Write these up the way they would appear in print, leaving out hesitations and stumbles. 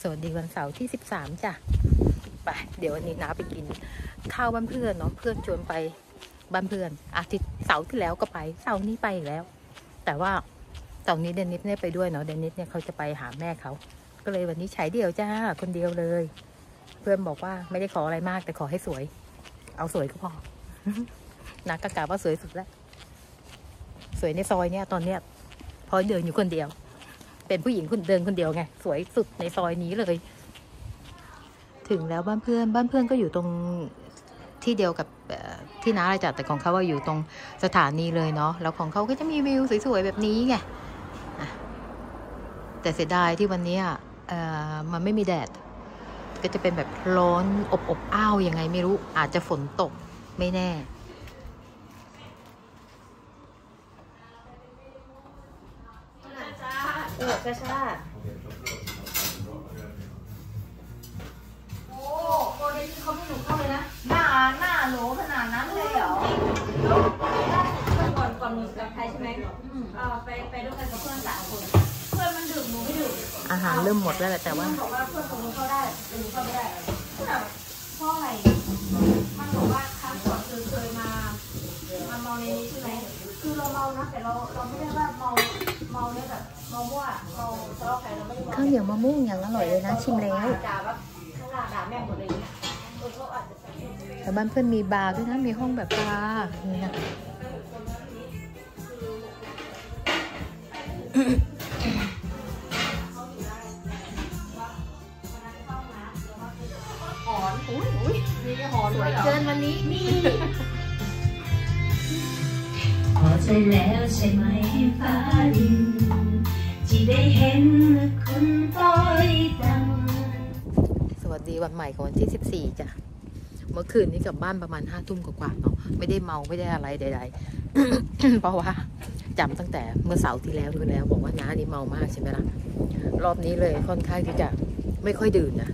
วัสดีวันเสาร์ที่13จ้ะไปเดี๋ยววันนี้น้าไปกินข้าวบ้านเพื่อนเนาะเพื่อนชวนไปบ้านเพื่อนอาทิตย์เสาร์ที่แล้วก็ไปเสาร์นี้ไปอีกแล้วแต่ว่าเสาร์นี้เดนิสเนี่ยไปด้วยเนาะเดนิสเนี่ยเขาจะไปหาแม่เขาก็เลยวันนี้ฉายเดี่ยวจ้าคนเดียวเลยเพื่อนบอกว่าไม่ได้ขออะไรมากแต่ขอให้สวยเอาสวยก็พอ น้ากะกะว่าสวยสุดแล้วสวยในซอยเนี่ยตอนเนี้ยพอเดินอยู่คนเดียวเป็นผู้หญิงคนเดินคนเดียวไงสวยสุดในซอยนี้เลยถึงแล้วบ้านเพื่อนก็อยู่ตรงที่เดียวกับที่น้าอะไรจัดแต่ของเขาว่าอยู่ตรงสถานีเลยเนาะแล้วของเขาก็จะมีวิวสวยๆแบบนี้ไงแต่เสียดายที่วันนี้มันไม่มีแดดก็จะเป็นแบบร้อนอบอ้าวยังไงไม่รู้อาจจะฝนตกไม่แน่กระชาโอ้โหเดี๋ยวเขาไม่หนูเข้าเลยนะหน้าหนูขนาดนั้นเลยเหรอล่าสุดก่อนหนูกลับไทยใช่ไหมไปด้วยกันกับเพื่อน3 คนเพื่อนมันดื่มหนูไม่ดื่มอาหารเริ่มหมดแล้วแหละแต่ว่าบอกว่าเพื่อนของหนูเข้าได้แต่หนูเข้าไม่ได้เพราะอะไรมันบอกว่าครั้งก่อนเคยมาเมาในนี้ใช่ไหมคือเราเมานะแต่เราไม่ได้ว่าเมาเนี่ยแบบเมามั่วเมาทะเลาะกันเราไม่ได้ข้าวเหนียวมะม่วงอย่างอร่อยเลยนะชิมแล้วด่าว่าข้างหน้าด่าแม่หมดเลยเขาอาจจะแต่บ้านเพื่อนมีบาร์ด้วยนะมีห้องแบบบาร์นี่นะหอนอุ้ยมีหอนสวยเกินวันนี้มีพอใจแล้วใช่ไหมฟ้าดินที่ได้เห็นคุณต้อยดังสวัสดีวันใหม่ของวันที่14จ้ะเมื่อคืนนี้กลับบ้านประมาณ5 ทุ่มกว่าๆเนาะไม่ได้เมาไม่ได้อะไรใดๆ เพราะว่าจำตั้งแต่เมื่อเสาร์ที่แล้วดูแล้วบอกว่าน้านี่เมามากใช่ไหมล่ะรอบนี้เลยค่อนข้างที่จะไม่ค่อยดื่มนะ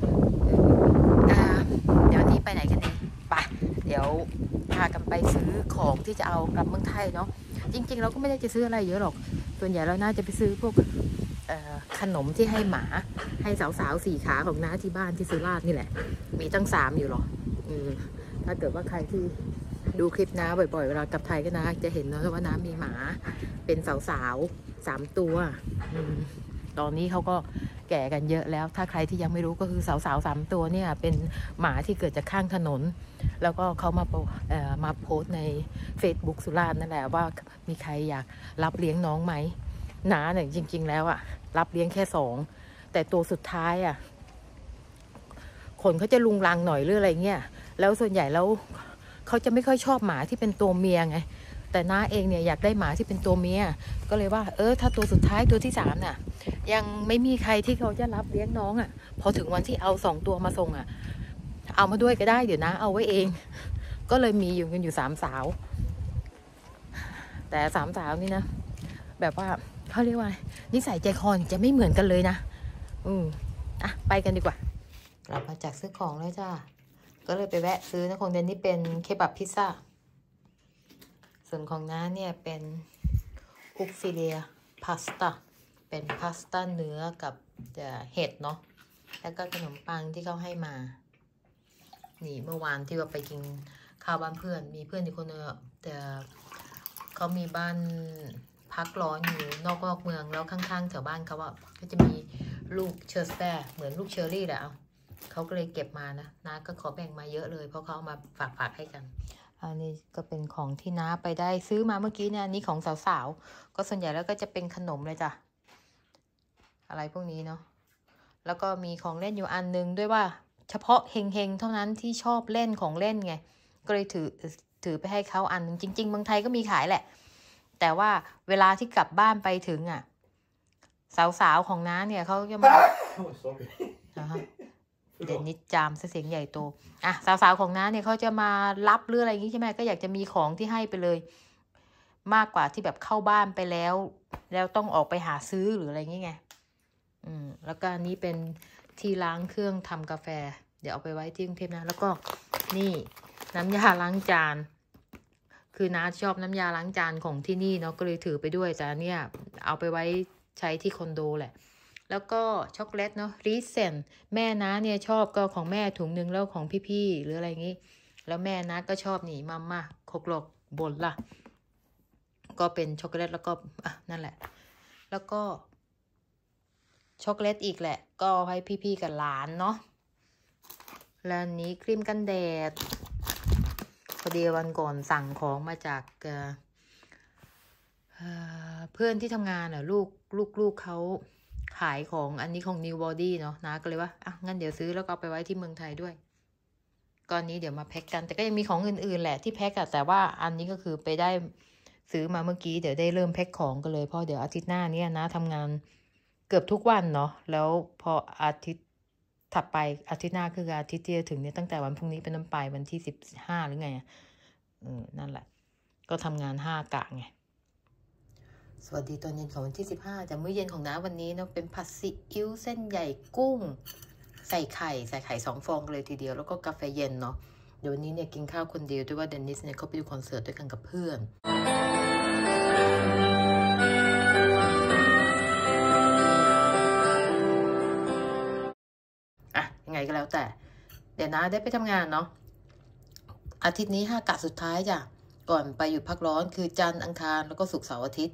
เดี๋ยวนี้ไปไหนกันดีไปเดี๋ยวพากันไปซื้อของที่จะเอากลับเมืองไทยเนาะจริงๆเราก็ไม่ได้จะซื้ออะไรเยอะหรอกส่วนใหญ่เราน่าจะไปซื้อพวกขนมที่ให้หมาให้สาวๆ4 ขาของน้าที่บ้านที่สุราษฎร์นี่แหละมีตั้ง3อยู่หรอถ้าเกิดว่าใครที่ดูคลิปน้าบ่อยๆเวลากลับไทยก็นะจะเห็นนะว่าน้ามีหมาเป็นสาวๆ3 ตัวตอนนี้เขาก็แก่กันเยอะแล้วถ้าใครที่ยังไม่รู้ก็คือสาวๆ3 ตัวเนี่ยเป็นหมาที่เกิดจากข้างถนนแล้วก็เขามาโพสต์ใน Facebook สุราษฎร์นั่นแหละว่ามีใครอยากรับเลี้ยงน้องไหมน้าเนี่ยจริงๆแล้วอะรับเลี้ยงแค่2แต่ตัวสุดท้ายอะคนเขาจะลุงลังหน่อยหรืออะไรเงี้ยแล้วส่วนใหญ่แล้วเขาจะไม่ค่อยชอบหมาที่เป็นตัวเมียไงแต่น้าเองเนี่ยอยากได้หมาที่เป็นตัวเมียก็เลยว่าถ้าตัวสุดท้ายตัวที่3น่ะยังไม่มีใครที่เขาจะรับเลี้ยงน้องอ่ะพอถึงวันที่เอา2 ตัวมาส่งอ่ะเอามาด้วยก็ได้เดี๋ยวนะเอาไว้เองก็เลยมีอยู่กันอยู่3 สาวแต่3 สาวนี่นะแบบว่าเขาเรียกว่านิสัยใจคอจะไม่เหมือนกันเลยนะไปกันดีกว่ากลับมาจากซื้อของแล้วจ้าก็เลยไปแวะซื้อนะของเดนนี่เป็นเคบับพิซซ่าส่วนของน้าเนี่ยเป็นคุกฟิเลียพาสต้าเป็นพาสต้าเนื้อกับเห็ดเนาะแล้วก็ขนมปังที่เขาให้มานี่เมื่อวานที่ว่าไปกินข้าวบ้านเพื่อนมีเพื่อนอีกคนนึงแต่เขามีบ้านพักร้อนอยู่นอกเมืองแล้วข้างๆแถวบ้านเขาก็จะมีลูกเชอร์สแปร์เหมือนลูกเชอร์รี่แหละเขาก็เลยเก็บมานะน้าก็ขอแบ่งมาเยอะเลยเพราะเขาเอามาฝากให้กันอันนี้ก็เป็นของที่น้าไปได้ซื้อมาเมื่อกี้เนี่ยนี่ของสาวๆก็ส่วนใหญ่แล้วก็จะเป็นขนมเลยจ้ะอะไรพวกนี้เนาะแล้วก็มีของเล่นอยู่อันนึงด้วยว่าเฉพาะเฮงๆเท่านั้นที่ชอบเล่นของเล่นไงก็เลยถือไปให้เขาอันนึงจริงๆเมืองไทยก็มีขายแหละแต่ว่าเวลาที่กลับบ้านไปถึงสาวๆของน้าเนี่ยเขาจะมาเด่นนิดจามเสียงใหญ่โตสาวๆของน้าเนี่ยเขาจะมารับหรืออะไรอย่างนี้ใช่ไหมก็อยากจะมีของที่ให้ไปเลยมากกว่าที่แบบเข้าบ้านไปแล้วต้องออกไปหาซื้อหรืออะไรอย่างนี้ไงแล้วก็นี้เป็นที่ล้างเครื่องทำกาแฟเดี๋ยวเอาไปไว้ที่กรุงเทพนะแล้วก็นี่น้ำยาล้างจานคือน้าชอบน้ำยาล้างจานของที่นี่เนาะก็เลยถือไปด้วยแต่เนี่ยเอาไปไว้ใช้ที่คอนโดแหละแล้วก็ช็อกโกแลตเนาะรีเซนแม่นะเนี่ยชอบก็ของแม่ถุงหนึ่งแล้วของพี่ๆหรืออะไรอย่างงี้แล้วแม่นะก็ชอบนี่มาโคกลกบนล่ะก็เป็นช็อกโกแลตแล้วก็นั่นแหละแล้วก็ช็อกโกแลตอีกแหละก็ให้พี่ๆกับหลานเนาะแล้วนี้ครีมกันแดดพอดีวันก่อนสั่งของมาจากเพื่อนที่ทำงานลูกเขาขายของอันนี้ของ New Body เนาะนะก็เลยว่างั้นเดี๋ยวซื้อแล้วก็เอาไปไว้ที่เมืองไทยด้วยก้อนนี้เดี๋ยวมาแพ็คกันแต่ก็ยังมีของอื่นๆแหละที่แพ็คแต่ว่าอันนี้ก็คือไปได้ซื้อมาเมื่อกี้เดี๋ยวได้เริ่มแพ็คของกันเลยเพราะเดี๋ยวอาทิตย์หน้านี้นะทำงานเกือบทุกวันเนาะแล้วพออาทิตย์ถัดไปอาทิตย์หน้าคืออาทิตย์ที่จะถึงเนี่ยตั้งแต่วันพรุ่งนี้เป็นต้นไปวันที่15หรือไงนั่นแหละก็ทำงาน5 กะไงสวัสดีตอนเย็นของวันที่15แต่มื้อเย็นของน้าวันนี้เนาะเป็นผัดซีอิ๊วเส้นใหญ่กุ้งใส่ไข่2 ฟองเลยทีเดียวแล้วก็กาแฟเย็นเนาะเดี๋ยววันนี้เนี่ยกินข้าวคนเดียวด้วยว่าเดนนิสเนี่ยเขาไปดูคอนเสิร์ตด้วยกันกับเพื่อนยังไงก็แล้วแต่เดี๋ยวนะได้ไปทำงานเนาะอาทิตย์นี้5 กะสุดท้ายจ้ะก่อนไปหยุดพักร้อนคือจันทร์อังคารแล้วก็ศุกร์เสาร์อาทิตย์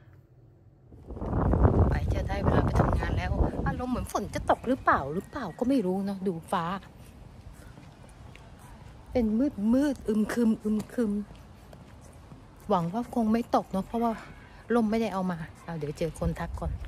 ไปจะได้เวลาไปทำงานแล้วอารมณ์เหมือนฝนจะตกหรือเปล่าก็ไม่รู้เนาะดูฟ้าเป็นมืดอึมครึมหวังว่าคงไม่ตกเนาะเพราะว่าลมไม่ได้เอามาเดี๋ยวเจอคนทักก่อน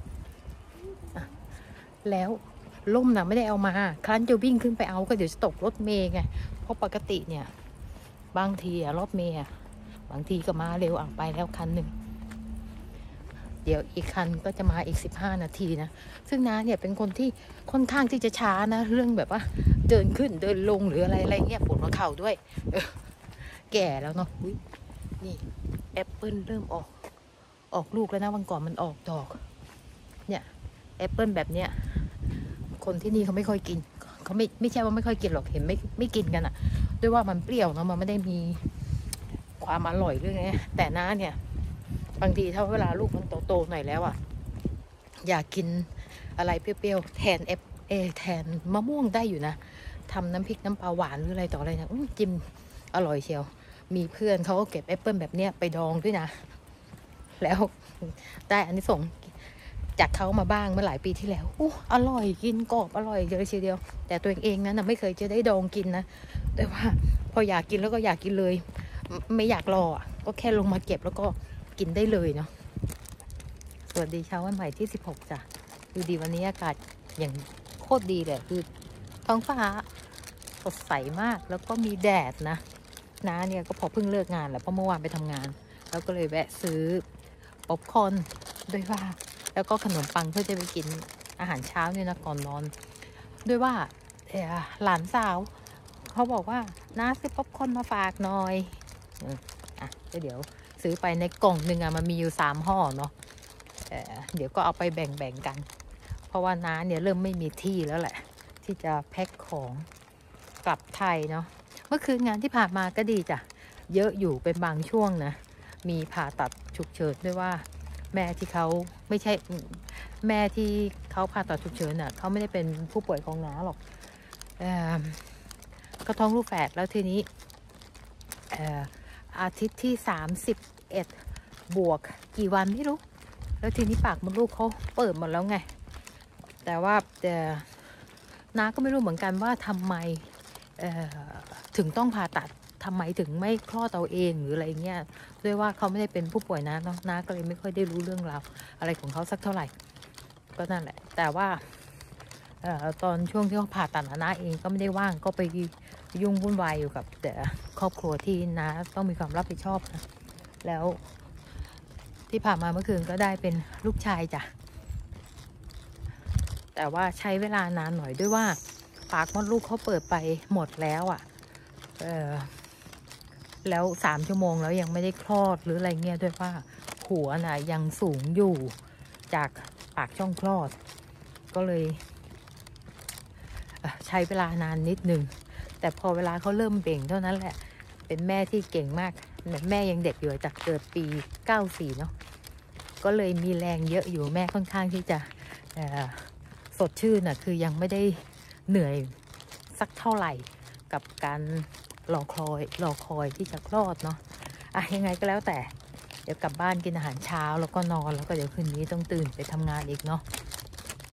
แล้วล่มนะไม่ได้เอามาครั้นจะวิ่งขึ้นไปเอาก็เดี๋ยวจะตกรถเมย์ไงเพราะปกติเนี่ยบางทีรถเมย์บางทีก็มาเร็วไปแล้วคันหนึ่งเดี๋ยวอีกคันก็จะมาอีก15 นาทีนะซึ่งน้าเนี่ยเป็นคนที่ค่อนข้างที่จะช้านะเรื่องแบบว่าเดินขึ้นเดินลงหรืออะไรเงี้ยปวดหัวเข่าด้วยแก่แล้วเนาะนี่แอปเปิลเริ่มออกลูกแล้วนะวันก่อนมันออกดอกเนี่ยแอปเปิลแบบเนี้ยคนที่นี่เขาไม่ค่อยกินเขาไม่ใช่ว่าไม่ค่อยกินหรอกเห็นไม่กินกันด้วยว่ามันเปรี้ยวเนาะมันไม่ได้มีความอร่อยด้วยไงแต่น้าเนี่ยบางทีถ้าเวลาลูกมันโตหน่อยแล้วอยากกินอะไรเปรี้ยวๆแทนมะม่วงได้อยู่นะทำน้ำพริกน้ำปลาหวานหรืออะไรต่ออะไรนะจิ้มอร่อยเชียวมีเพื่อนเขาก็เก็บแอปเปิลแบบเนี้ยไปดองด้วยนะแล้วได้อันนี้ส่งจากเขามาบ้างเมื่อหลายปีที่แล้วอร่อยกินกรอบอร่อยเยอะทีเดียวแต่ตัวเองนั้นไม่เคยจะได้ดองกินนะแต่ว่าพออยากกินแล้วก็อยากกินเลยไม่อยากรอก็แค่ลงมาเก็บแล้วก็กินได้เลยเนาะสวัสดีเช้าวันใหม่ที่16จ้ะดูดีวันนี้อากาศอย่างโคตรดีเลยคือท้องฟ้าสดใสมากแล้วก็มีแดดนะน้าเนี่ยก็พอเพิ่งเลิกงานแหละเพราะเมื่อวานไปทำงานแล้วก็เลยแวะซื้อป๊อปคอร์นด้วยว่าแล้วก็ขนมปังเพื่อจะไปกินอาหารเช้าเนี่ยนะก่อนนอนด้วยว่าหลานสาวเขาบอกว่าน้าซื้อป๊อปคอร์นมาฝากหน่อยเดี๋ยวซื้อไปในกล่องหนึ่งมันมีอยู่3 ห่อเนาะเดี๋ยวก็เอาไปแบ่งกันเพราะว่าน้าเนี่ยเริ่มไม่มีที่แล้วแหละที่จะแพ็คของกลับไทยเนาะเมื่อคืนงานที่ผ่านมาก็ดีจ้ะเยอะอยู่เป็นบางช่วงนะมีผ่าตัดฉุกเฉินด้วยว่าแม่ที่เขาไม่ใช่แม่ที่เขาผ่าตัดฉุกเฉินเขาไม่ได้เป็นผู้ป่วยของน้าหรอกก็ท้องลูกแฝดแล้วทีนี้อาทิตย์ที่31บวกกี่วันไม่รู้แล้วทีนี้ปากมดลูกเขาเปิดหมดแล้วไงแต่ว่าน้าก็ไม่รู้เหมือนกันว่าทำไมถึงต้องผ่าตัดทำไมถึงไม่คลอดเอาเองหรืออะไรเงี้ยด้วยว่าเขาไม่ได้เป็นผู้ป่วยนะน้าก็เลยไม่ค่อยได้รู้เรื่องราวอะไรของเขาสักเท่าไหร่ก็นั่นแหละแต่ว่าตอนช่วงที่เขาผ่าตัดน้าเองก็ไม่ได้ว่างก็ไปยุ่งวุ่นวายอยู่กับแต่ครอบครัวที่น้าต้องมีความรับผิดชอบนะแล้วที่ผ่านมาเมื่อคืนก็ได้เป็นลูกชายจ้ะแต่ว่าใช้เวลานานหน่อยด้วยว่าปากมดลูกเขาเปิดไปหมดแล้วแล้ว3 ชั่วโมงแล้วยังไม่ได้คลอดหรืออะไรเงี้ยด้วยว่าหัวน่ะยังสูงอยู่จากปากช่องคลอดก็เลยใช้เวลานานนิดนึงแต่พอเวลาเขาเริ่มเบ่งเท่านั้นแหละเป็นแม่ที่เก่งมากแม่ยังเด็กอยู่จากเกิดปี94เนาะก็เลยมีแรงเยอะอยู่แม่ค่อนข้างที่จะสดชื่นน่ะคือยังไม่ได้เหนื่อยสักเท่าไหร่กับการรอคอยที่จะคลอดเนาะยังไงก็แล้วแต่เดี๋ยวกลับบ้านกินอาหารเช้าแล้วก็นอนแล้วก็เดี๋ยวคืนนี้ต้องตื่นไปทำงานอีกเนาะ